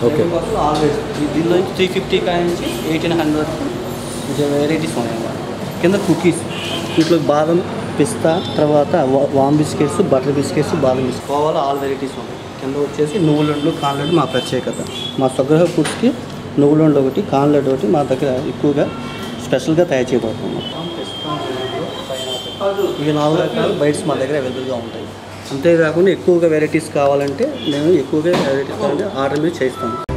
Okay always దీనిలో 350 కాయ నుంచి 1800 వెరైటీస్ ఉన్నాయన్నమాట. కింద కుకీస్ వీటిలో బాదం, పిస్తా, తర్వాత వామ్ బిస్కెట్స్, బటర్ బిస్కెట్స్, బాదం బిస్కెట్స్, కోవాలో ఆల్ వెరైటీస్ ఉన్నాయి. కింద వచ్చేసి నువ్వులండ్లు, కాన్లడ్లు మా ప్రత్యేకత. మా స్వగృహ ఫుడ్స్కి నువ్వులండ్లు ఒకటి, కాన్లడ్ ఒకటి మా దగ్గర ఎక్కువగా స్పెషల్గా తయారు చేయబడుతున్నాం. ఇవి 4 రకాల బైట్స్ మా దగ్గర అవైలబుల్గా ఉంటాయి. అంతేకాకుండా ఎక్కువగా వెరైటీస్ కావాలంటే మేము ఎక్కువగా వెరైటీస్ ఆర్డర్ మీద చేస్తాము.